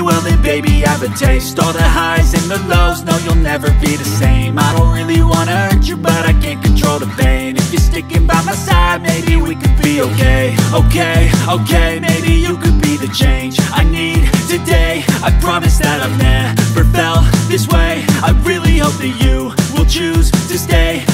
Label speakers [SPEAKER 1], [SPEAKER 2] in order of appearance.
[SPEAKER 1] me, well then baby have a taste. All the highs and the lows, no you'll never be the same. I don't really wanna hurt you, but I can't control the pain. If you're sticking by my side, maybe we could be okay. Okay, maybe you could be the change I need today. I promise that I've never felt this way. I really hope that you will choose to stay.